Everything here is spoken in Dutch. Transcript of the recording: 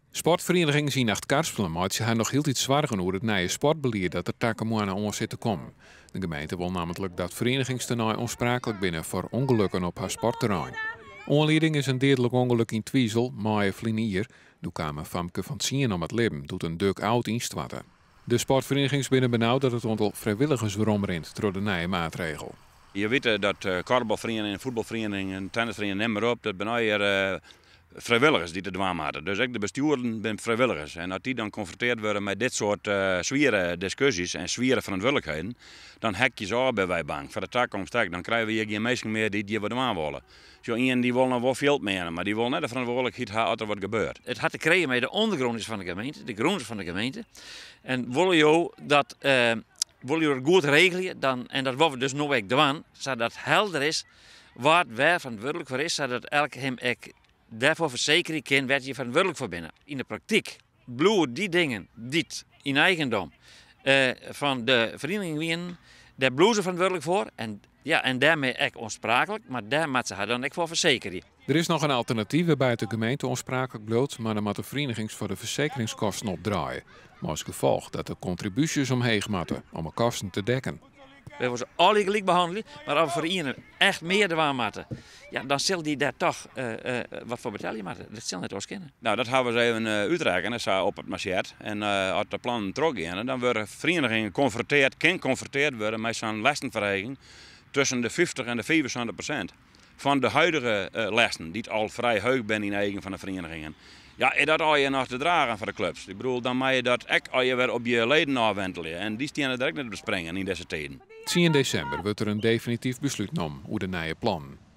Sportvereniging Zienacht Karspelen maakt zich nog heel iets zwaarder over het nieuwe sportbeleid dat er takemoana aan zit te komen. De gemeente wil namelijk dat verenigingstoernooi onsprakelijk binnen voor ongelukken op haar sportterrein. Onleiding is een dodelijk ongeluk in Twiesel, maaie Vlinier. Toen kwamen Famke van Sien om het leven, doet een duk oud instwatten. De sportverenigings binnen benauwd dat het aantal vrijwilligers weer rent door de nieuwe maatregel. Je weet dat korfbalverenigingen, voetbalverenigingen, tennisverenigingen, neem maar op, dat zijn vrijwilligers die het doen maken. Dus ook de bestuurden zijn vrijwilligers. En als die dan confronteerd worden met dit soort zware discussies en zware verantwoordelijkheden, dan hek je ze al bij wij bang. Voor de toekomst dan krijgen we hier geen mensen meer die wat aan willen. Zo iemand die wil nog wel veel meer, maar die wil net de verantwoordelijkheid hebben als er wat gebeurt. Het had te krijgen met de ondergronders van de gemeente, de gronders van de gemeente. En wil je dat wil je het goed regelen, dan, en dat willen we dus nog doen, zodat helder is wat waar verantwoordelijk voor is, zodat elk hem daarvoor verzekeren kan waar je verantwoordelijk voor bent. In de praktijk bloeien die dingen die in eigendom van de vereniging winnen, daar bloeien ze verantwoordelijk voor en daarmee ook onsprakelijk, maar daar moet ze haar dan ook voor verzekeren. Er is nog een alternatief waarbij de gemeente onsprakelijk bloot, maar dan moet de verenigings voor de verzekeringskosten opdraaien. Maar als gevolg dat de contributies omheen moeten om de kosten te dekken. We worden ze alle gelijk behandelen, maar als we voor iemand echt meer doen moeten, ja, dan zal die daar toch wat voor betalen moeten. Dat zal net ons kennen. Nou, dat hebben we even uitrekenen, dat is op het marcheert. En als de plannen teruggaan, dan worden verenigingen geconfronteerd worden met zo'n lastenverhoging tussen de 50 en de 75% van de huidige lasten, die al vrij hoog zijn in eigen van de verenigingen. Ja, en dat al je nog te dragen voor de clubs. Ik bedoel, dan moet je dat ook al je weer op je leden afwentelen. En die staan er direct net bespringen in deze tijden. 10 december wordt er een definitief besluit genomen over de nieuwe plan.